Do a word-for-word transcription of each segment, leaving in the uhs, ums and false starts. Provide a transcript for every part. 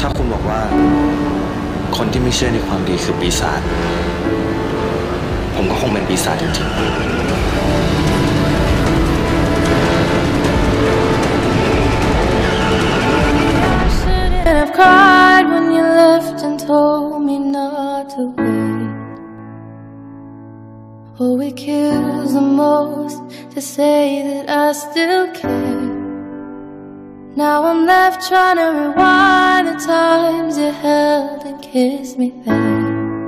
าคุณบอกว่าคนที่ไม่เชื่อในความดีคือปีศาจผมก็คงเป็นปีศาจจริงๆ I've cried when you left and told me not to wait. Oh, it kills the most to say that I still care. Now I'm left trying to rewind the times you held and kissed me there.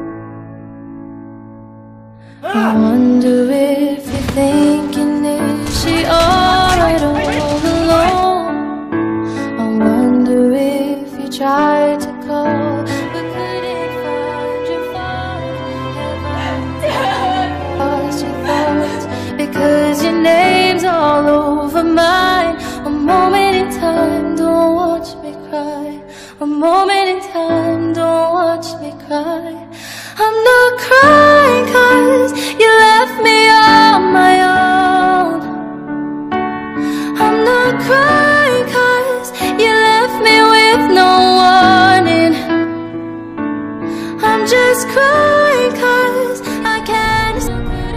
I wonder if you're thinking, is she alright all alone? I wonder if you tried to call but couldn't find your phone. Have I lost your thoughts because your name's all over mine? A moment in time, don't watch me cry. A moment in time, don't watch me cry. I'm not crying 'cause you left me on my own. I'm not crying 'cause you left me with no warning. I'm just crying 'cause I can't stop it.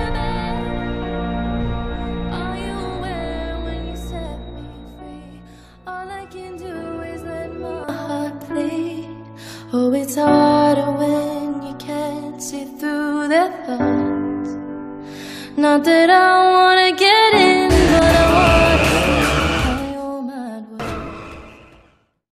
Are you aware when you set me free? All I can do is let my heart bleed. Oh, it's harder when you can't see through their thoughts. Not that I wanna get